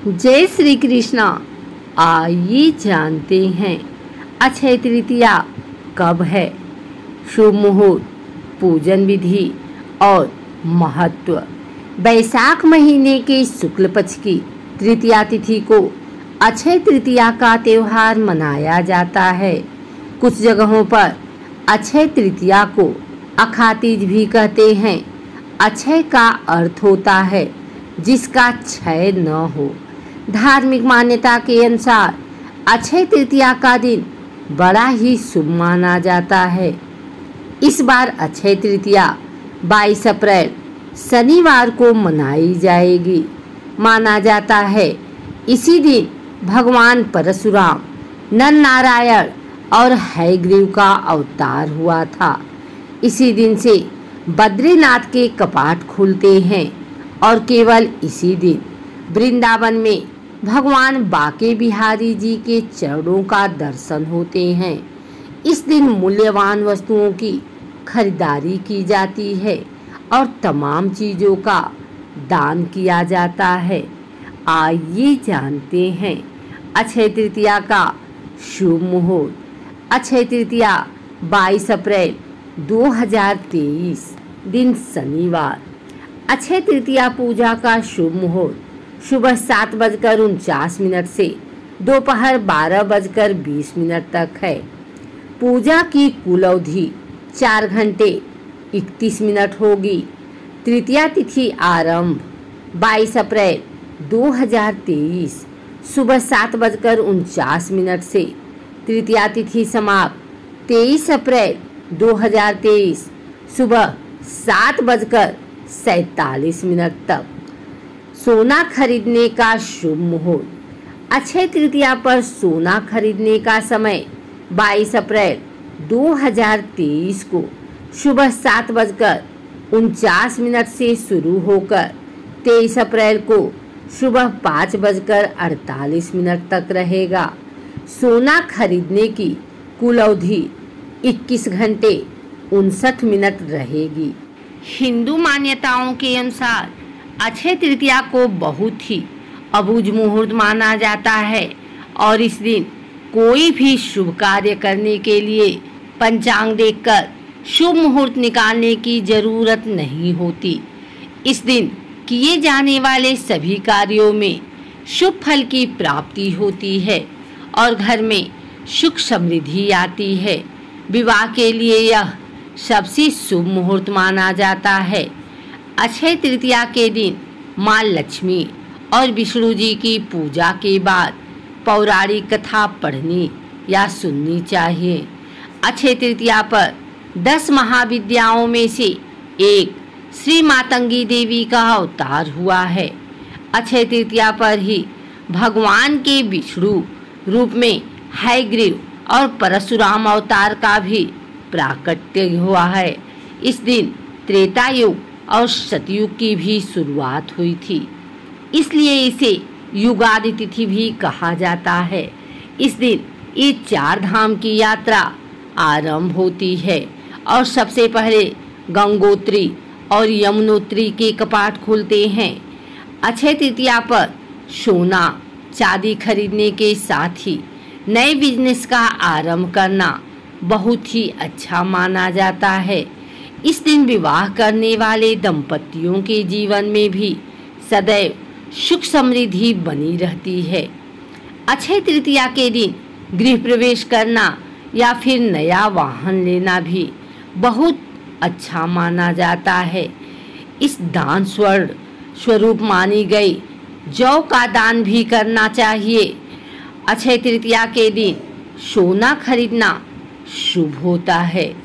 जय श्री कृष्णा। आइए जानते हैं अक्षय तृतीया कब है, शुभ मुहूर्त, पूजन विधि और महत्व। बैसाख महीने के शुक्ल पक्ष की तृतीया तिथि को अक्षय तृतीया का त्यौहार मनाया जाता है। कुछ जगहों पर अक्षय तृतीया को अखातीज भी कहते हैं। अक्षय का अर्थ होता है जिसका क्षय न हो। धार्मिक मान्यता के अनुसार अक्षय तृतीया का दिन बड़ा ही शुभ माना जाता है। इस बार अक्षय तृतीया 22 अप्रैल शनिवार को मनाई जाएगी। माना जाता है इसी दिन भगवान परशुराम, नर नारायण और हयग्रीव का अवतार हुआ था। इसी दिन से बद्रीनाथ के कपाट खुलते हैं और केवल इसी दिन वृंदावन में भगवान बांके बिहारी जी के चरणों का दर्शन होते हैं। इस दिन मूल्यवान वस्तुओं की खरीदारी की जाती है और तमाम चीज़ों का दान किया जाता है। आइए जानते हैं अक्षय तृतीया का शुभ मुहूर्त। अक्षय तृतीया 22 अप्रैल 2023 दिन शनिवार। अक्षय तृतीया पूजा का शुभ मुहूर्त सुबह 7:49 से दोपहर 12:20 तक है। पूजा की कुल अवधि 4 घंटे 31 मिनट होगी। तृतीया तिथि आरंभ 22 अप्रैल 2023 सुबह 7:49 से। तृतीया तिथि समाप्त 23 अप्रैल 2023 सुबह 7:47 तक। सोना खरीदने का शुभ मुहूर्त। अक्षय तृतीया पर सोना खरीदने का समय 22 अप्रैल 2023 को सुबह 7:49 से शुरू होकर 23 अप्रैल को सुबह 5:48 तक रहेगा। सोना खरीदने की कुल अवधि 21 घंटे 59 मिनट रहेगी। हिंदू मान्यताओं के अनुसार अक्षय तृतीया को बहुत ही अबूझ मुहूर्त माना जाता है और इस दिन कोई भी शुभ कार्य करने के लिए पंचांग देखकर शुभ मुहूर्त निकालने की जरूरत नहीं होती। इस दिन किए जाने वाले सभी कार्यों में शुभ फल की प्राप्ति होती है और घर में सुख समृद्धि आती है। विवाह के लिए यह सबसे शुभ मुहूर्त माना जाता है। अक्षय तृतीया के दिन माँ लक्ष्मी और विष्णु जी की पूजा के बाद पौराणिक कथा पढ़नी या सुननी चाहिए। अक्षय तृतीया पर 10 महाविद्याओं में से एक श्री मातंगी देवी का अवतार हुआ है। अक्षय तृतीया पर ही भगवान के विष्णु रूप में हयग्रीव और परशुराम अवतार का भी प्राकट्य हुआ है। इस दिन त्रेता युग और सतयुग की भी शुरुआत हुई थी, इसलिए इसे युगादि तिथि भी कहा जाता है। इस दिन ये 4 धाम की यात्रा आरंभ होती है और सबसे पहले गंगोत्री और यमुनोत्री के कपाट खुलते हैं। अक्षय तृतीया पर सोना चांदी खरीदने के साथ ही नए बिजनेस का आरंभ करना बहुत ही अच्छा माना जाता है। इस दिन विवाह करने वाले दंपतियों के जीवन में भी सदैव सुख समृद्धि बनी रहती है। अक्षय तृतीया के दिन गृह प्रवेश करना या फिर नया वाहन लेना भी बहुत अच्छा माना जाता है। इस दान स्वर्ण स्वरूप मानी गई जौ का दान भी करना चाहिए। अक्षय तृतीया के दिन सोना खरीदना शुभ होता है।